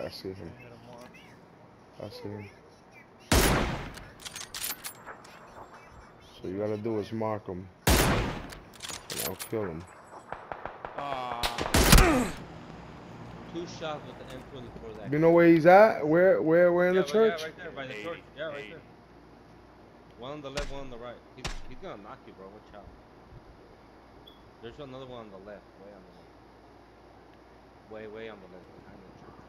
see him. I hit him more. I see him. So you gotta do is mark him, and I'll kill him. Two shots with the M24. That You know where he's at? Where in the yeah, church? yeah, right there by the church. Yeah, right there. One on the left, one on the right. He's gonna knock you, bro. Watch out. There's another one on the left, way on the left. Way on the left, behind the church.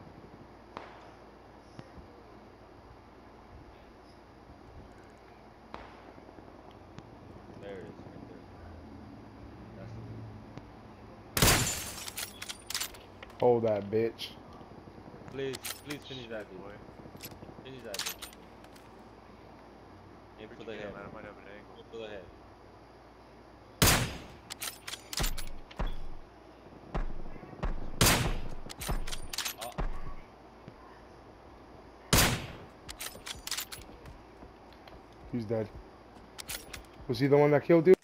There it is, right there. That's the Hold that bitch. Please finish that dude. Finish that dude. Aim for the head. Man, I might have an angle. Aim for the head. He's dead. Was he the one that killed you?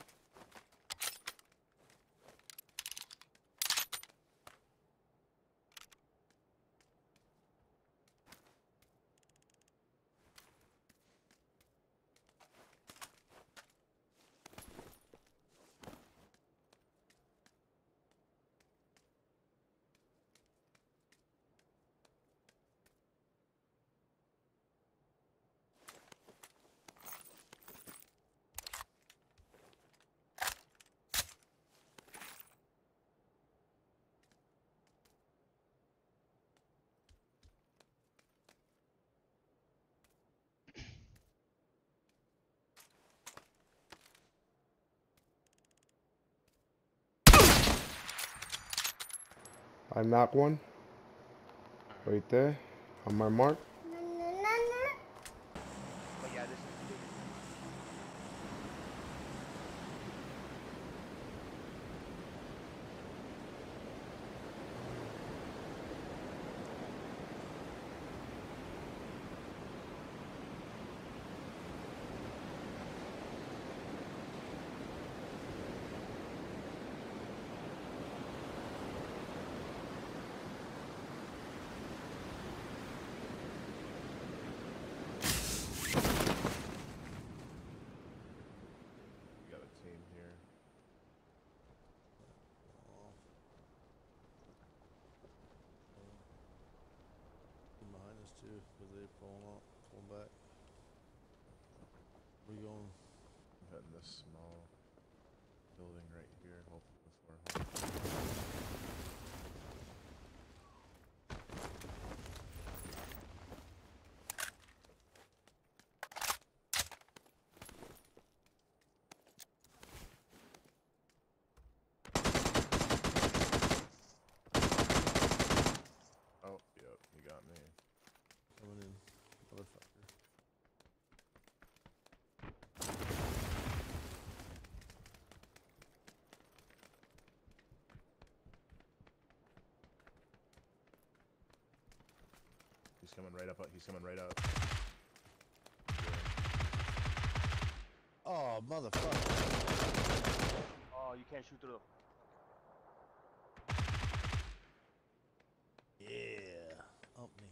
I knocked one. Right there. On my mark. But yeah, this is too, because they're pulling back. Where you going? I'm hitting this small building right here, hoping before. Oh, yep, you got me. Coming in, motherfucker. He's coming right up. He's coming right up. Oh, motherfucker. Oh, you can't shoot through them. Yeah. Up me.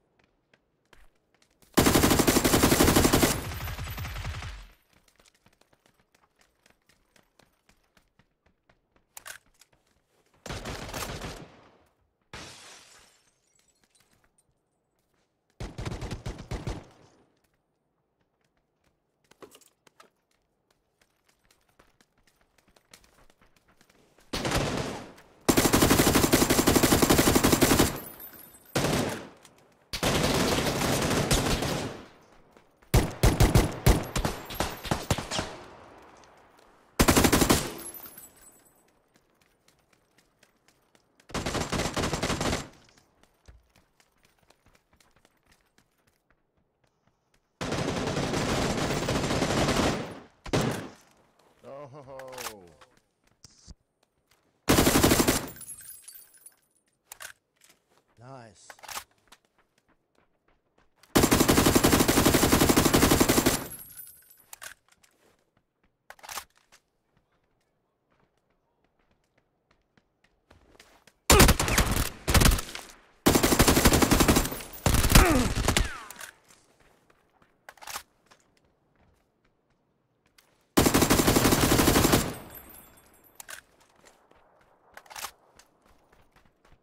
Oh, Nice.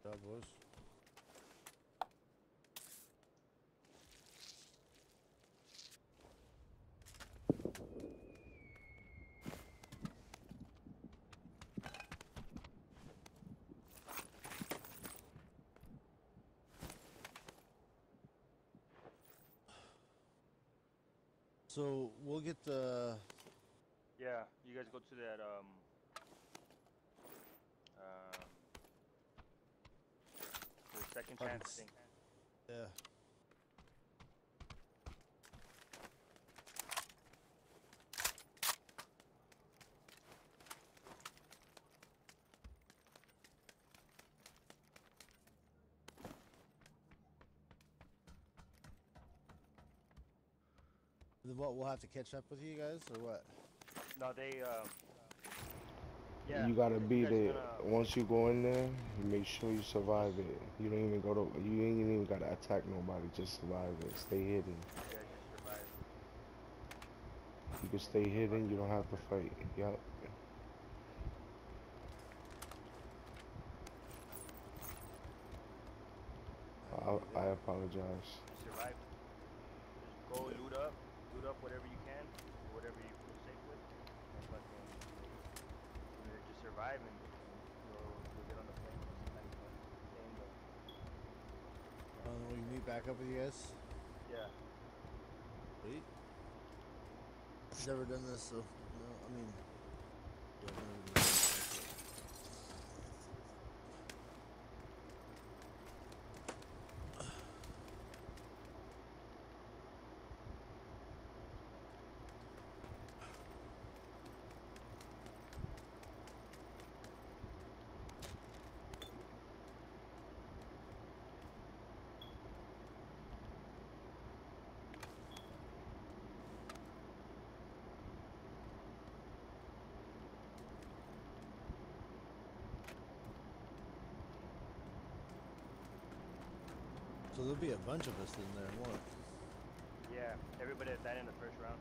job, boys. So we'll get the. Yeah, you guys go to that the second Fucking chance s- thing. Yeah. Then what? We'll have to catch up with you guys, or what? No, they yeah. You gotta be guys are there. gonna Once you go in there, you make sure you survive it. You don't even go to. You ain't even gotta attack nobody. Just survive it. Stay hidden. you guys just survive. You can stay hidden. You don't have to fight. Yup. I apologize. You survive. Just go loot up whatever you can, whatever you feel safe with, and fucking just survive and you'll get on the plane. And stay in the We meet back up with you guys. yeah. Sweet. Never done this, so no. I mean, yeah, I've never done this. So there'll be a bunch of us in there, won't it? Yeah, everybody that died in the first round.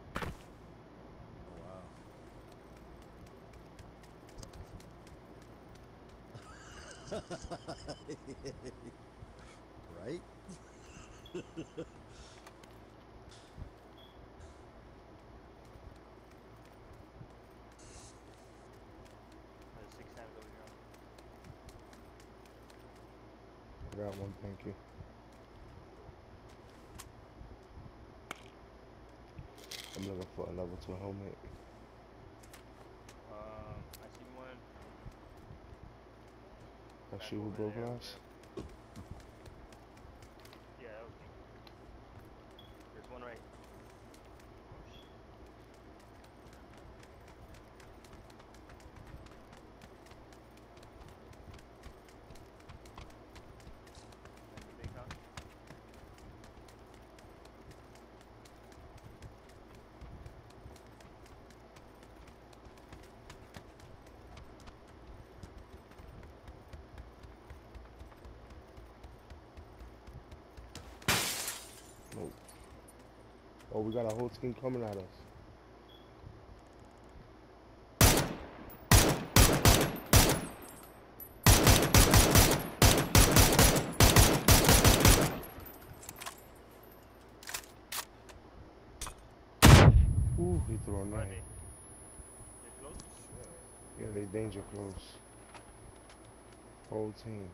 Oh, wow. Right? There's 6 times over here. I got one. Thank you. I'm looking for a level 2 helmet. I see one. That's Back you who over broke there, over glass? there. Yeah, that was me. There's one right. Oh shit. In the big house. Nope. Oh, we got a whole team coming at us. Ooh, he threw a Are knife. they? They're close? Yeah, they danger close. Whole team.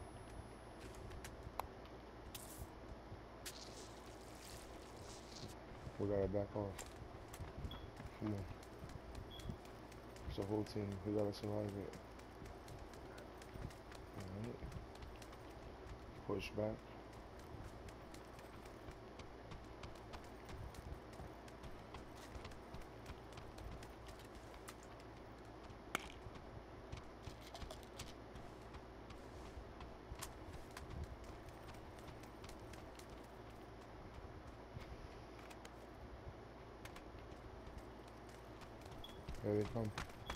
We gotta back off. Come on. It's a whole team. We gotta survive it. Alright. Push back. Here they come.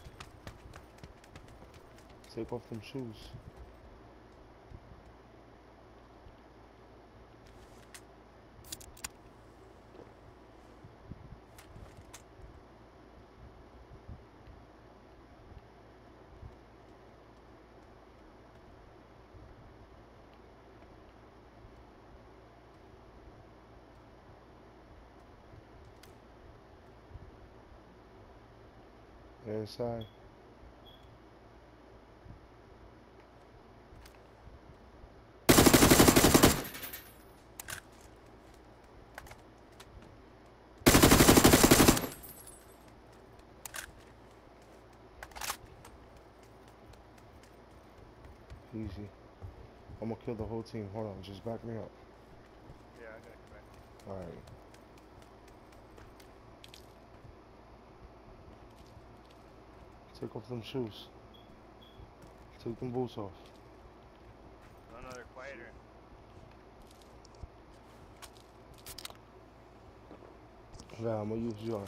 Take off them shoes. right side. Easy. I'm gonna kill the whole team. Hold on, just back me up. Yeah, I got you, man. Alright. Take off them shoes. Take them boots off. No, no, they're quieter. Yeah, I'm gonna use your.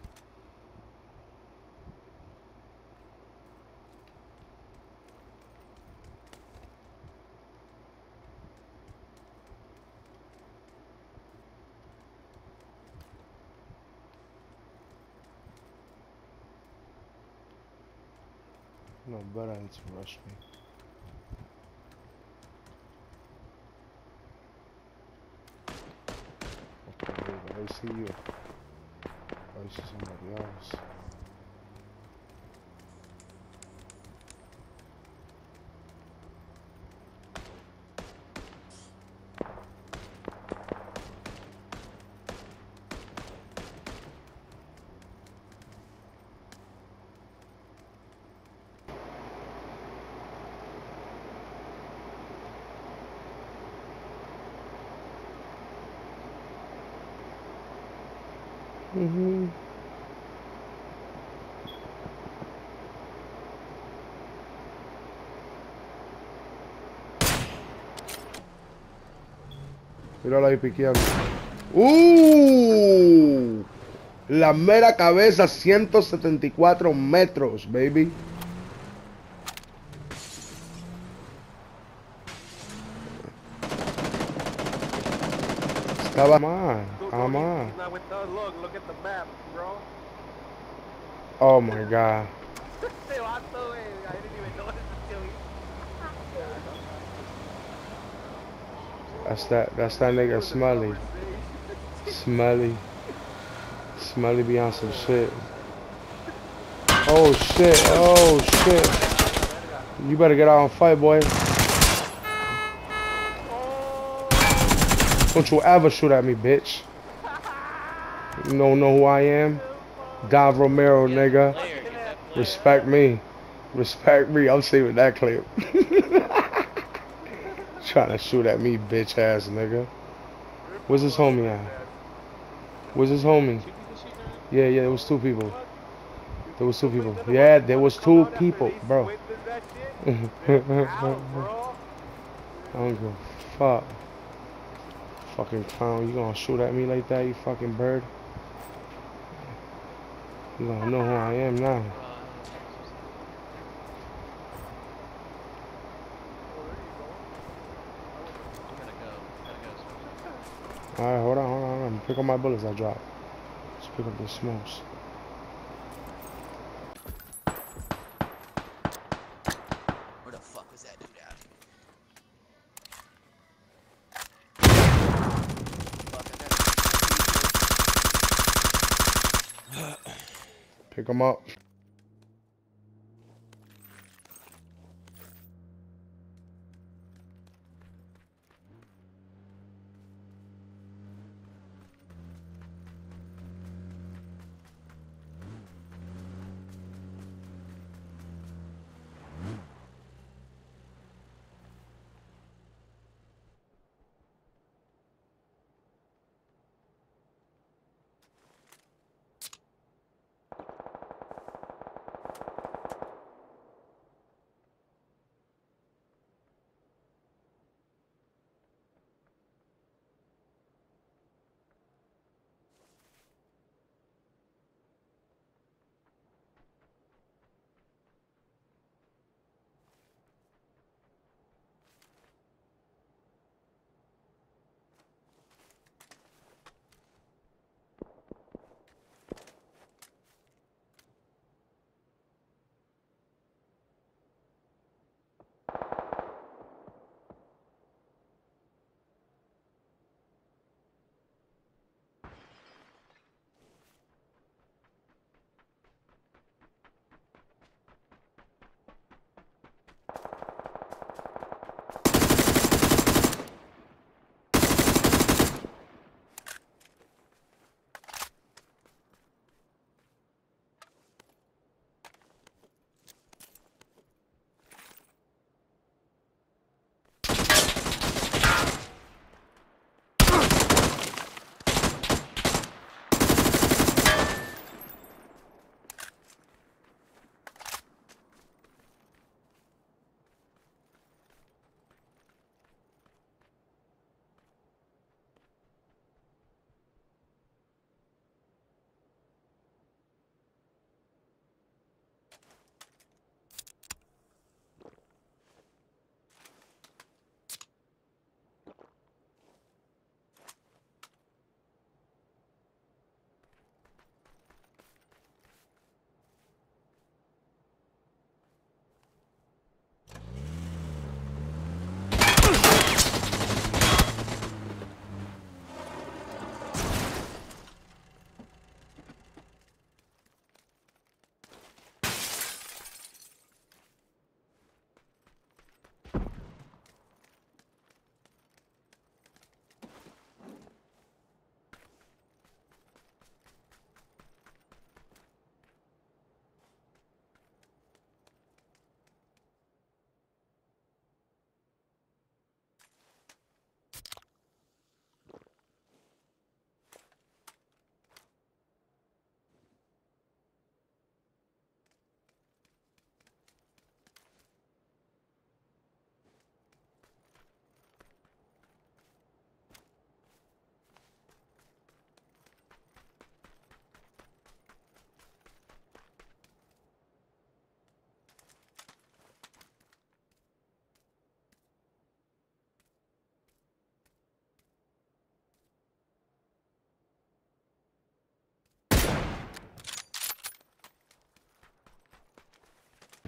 No, better need to rush me. Okay, I see you. I see somebody else. Mm-hmm. Míralo ahí piqueando. La mera cabeza, 174 metros, baby. Estaba mal, estaba mal. He's not with us. Look at the map, bro. Oh my god. Este vato, güey. I didn't even notice until That's that nigga Smelly. Smelly be on some shit. Oh shit, oh shit. You better get out and fight, boy. Don't you ever shoot at me, bitch. You don't know who I am? Don Romero, nigga. Respect me. Respect me. I'm saving that clip. Trying to shoot at me, bitch ass nigga. Where's his homie at? Where's his homie? Yeah, there was two people. There was two people. Yeah, there was two people, bro. I don't give a fuck. Fucking clown. You gonna shoot at me like that, you fucking bird? You gonna know who I am now. Alright, hold on. Pick up my bullets I dropped. Let's pick up the smokes. Where the fuck was that dude at? Pick them up.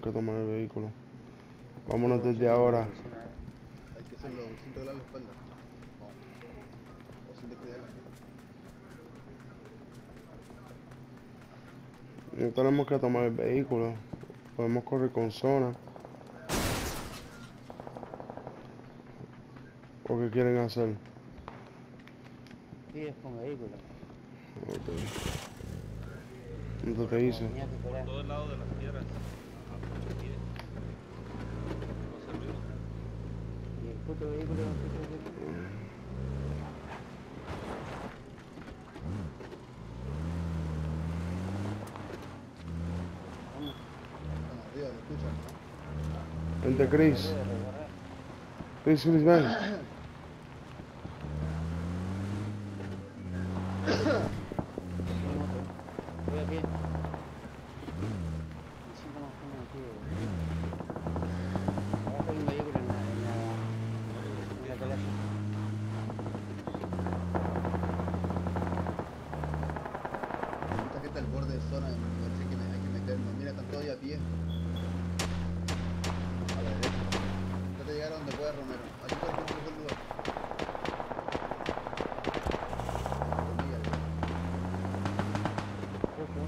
que tomar el vehículo. Vámonos desde ahora. Hay que hacerlo sin doblar la espalda. No. O sin descuidarla. No tenemos que tomar el vehículo. Podemos correr con zona. ¿O qué quieren hacer? Sí, es con vehículo. Ok. ¿Dónde te hice? Tenía que Por esperar. todo el lado de las piedras. Aquí. No se olvidó. Y el puto vehículo, ¿qué crees que es? Vamos, Están arriba, lo escuchan, ¿no? Vente, Chris. correr, recorrer. Chris, ven. Sí, moto. Voy a pie. Me siento más cómodo aquí. Abajo hay un vehículo en la atalaya. Mucha gente al borde de zona, me parece que hay que meternos. Mira, están todos ahí a pie. A la derecha. Trata de llegar a donde pueda Romero. Aquí por ejemplo es el lugar. Olvídate. Ojo.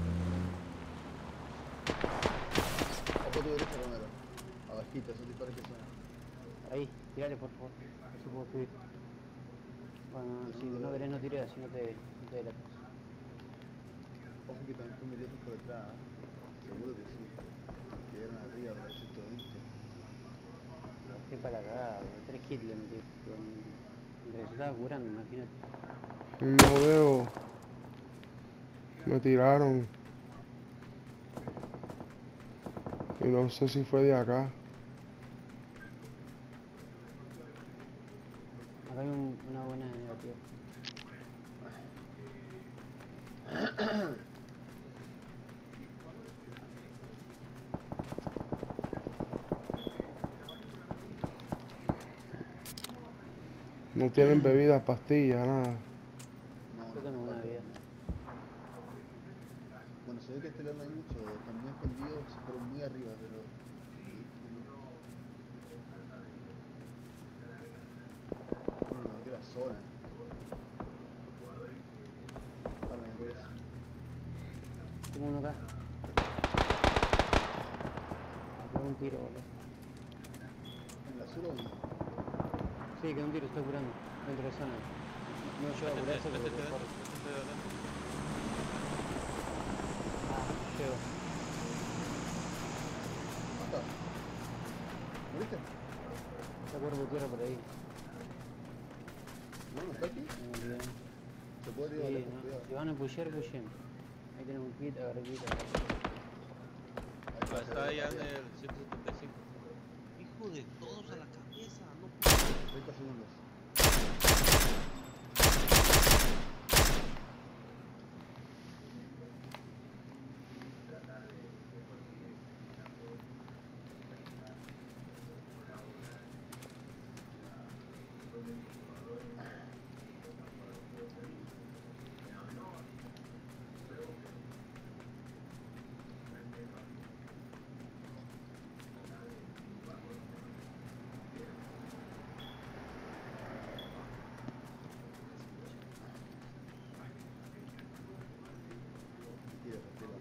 Ojo a tu derecha, Romero. Abajito, esos disparos que suenan. Ahí, tirale por favor. Así puedo subir. Bueno, si no querés no tiré, así no te delatas. Ojo que también fue metido por detrás. ¿Eh? Seguro que sí. Llegaron arriba de la 120. Qué para la cagada, 3 kills le metí. Mientras se estaba curando, imagínate. No veo. Me tiraron. Y no sé si fue de acá. Acá hay una buena negativa. No tienen bebidas, pastillas, nada. No, Yo tengo una vida. bueno, se ve que este lado no hay mucho. Están muy escondidos, se fueron muy arriba, pero. Bueno, no queda zona. Ahora me ves. Tengo uno acá. Me pegó un tiro, boludo. ¿En la sur o no? Sí, que un tiro está curando. Dentro de zona. No llego a curarse porque Métete te corre. métete adentro. Ah, llego. ¿Mata? ¿Moriste? Está cuerpo de tierra por ahí. ¿No? ¿No está aquí? Me olvidé. Se puede ir a Sí, lejos, no. cuidado. Si van a pushear, pushen. Ahí tenemos un kit, agarré kit. Ahí Ah, está se ve allá en arriba. el 175. Hijo de todos a la cabeza. No 30 segundos. Respira, respira.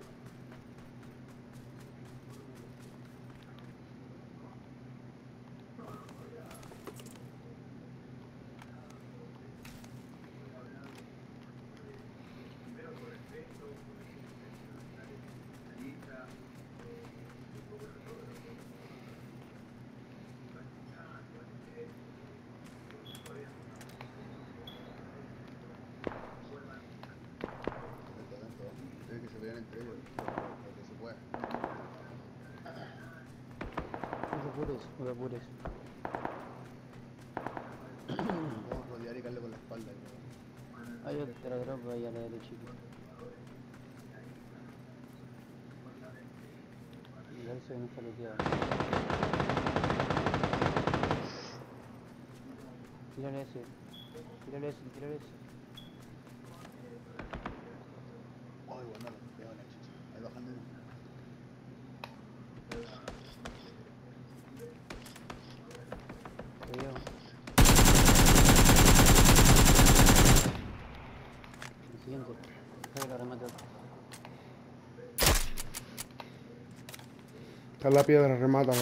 Lento, lento. Debe que se pelean entre ellos. Lo que se pueda. No te apures, no te apures. Vamos a rodear y caerle con la espalda. Creo. Hay otra droga ahí a la derechita. Y parece que no está looteado. Tírale ese. Tírale ese, tírale ese. Ay, bueno, cuidado la chucha. Ahí bajando uno. Está en la piedra, remátalo.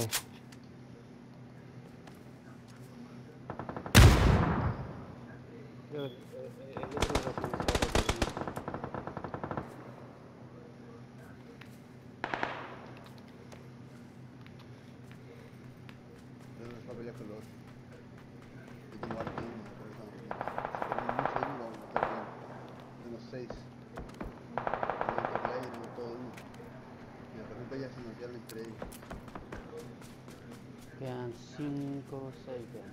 Creo que el otro lo hacemos ahora. Yo no estaba peleando con los otros. Yo tengo harto uno, por eso estamos aquí. Si tenemos mucho uno, vamos a estar bien. Tengo 6. Tengo play, tengo todo uno. Y de repente ya se nos quedan entre ellos. Quedan 5 o 6 quedan.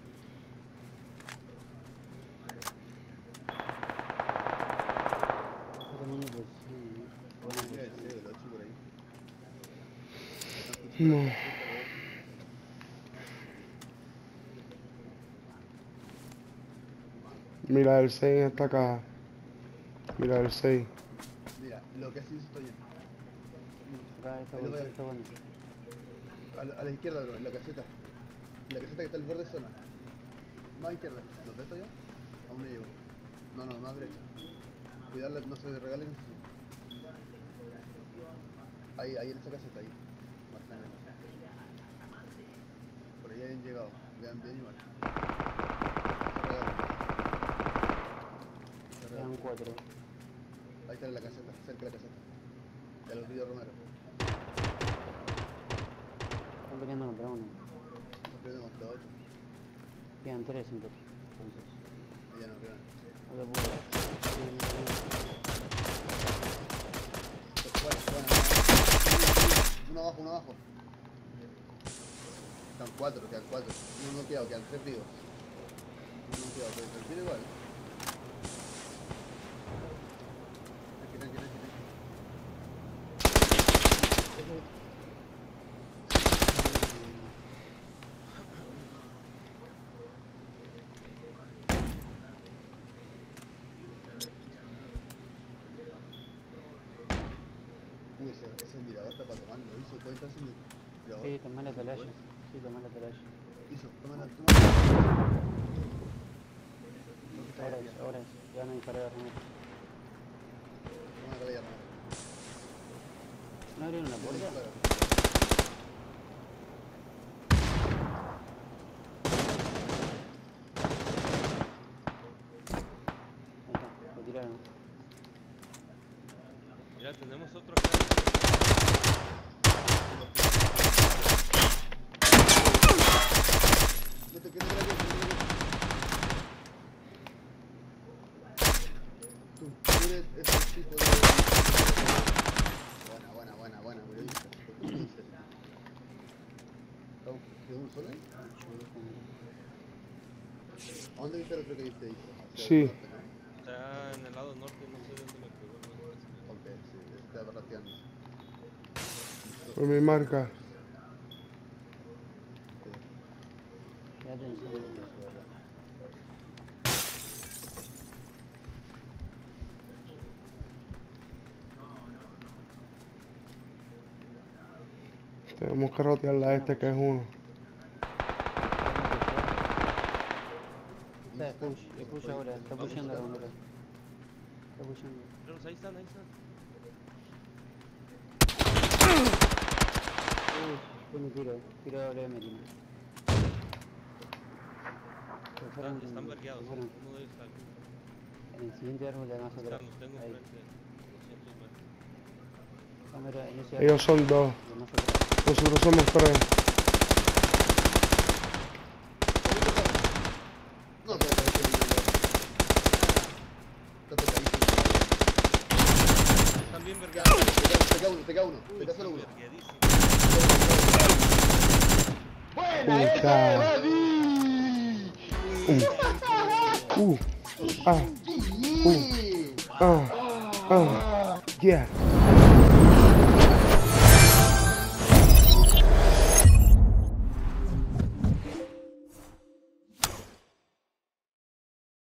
Bueno, mira, el 6, el 8 por ahí. No. Mira el 6 en esta caja. Mira el 6. Mira, lo que así estoy yo. Acá está Ahí lo bueno, veo. está bueno. A la izquierda, bro, en la caseta. En la caseta que está al borde de zona. Más izquierda. ¿Lo ves yo? Aún no llego. No, no, más derecha. Cuidado, no se regalen. Ahí, en esa caseta, ahí. Más o menos. Por ahí han llegado. Vean bien igual. Quedan 4. Ahí está en la caseta, cerca de la caseta. De los ríos Romero. Están peleando contra uno. No perdemos hasta 8. Quedan 3 entonces. Ya no quedan. Acá puedo. Bueno. Uno abajo. Quedan 4. Uno noqueado, quedan 3 vivos. Uno noqueado, pero tranquilo igual. Tranqui. Uy, ese mirador está para tomarlo. Hizo, puede estar sin mirador. Sí, tomá la atalaya. Sí, tomá la atalaya. Hizo, toma. Ahora es. Ya no disparé a Romero. Toma la atalaya, ¿No abrieron la puerta? Ahí está, lo tiraron. Mira, tenemos otro acá. Tú eres ese tipo de... Buena, pero ¿quedó uno solo ahí? ¿A dónde viste el otro que viste ahí? Sí. Está en el lado norte, no sé dónde me pegó. Ok, sí, está barrateando. Por mi marca. Quédate en segundo. Tenemos que rotearla a este que es uno. Está push ahora, está pusheando ahora. Está pusheando. Pero ahí están. Fue mi tiro doble de Medina. Están vergueados. Fueron. Uno de ellos está aquí. En el siguiente árbol de más atrás. Los tengo Ahí. enfrente. 200 metros. Cámara en ese árbol Ellos son 2. de más atrás. Nosotros somos 3. No, pero Están bien vergueados. te cae uno, te cae solo uno. Vergueadísimos. Yeah.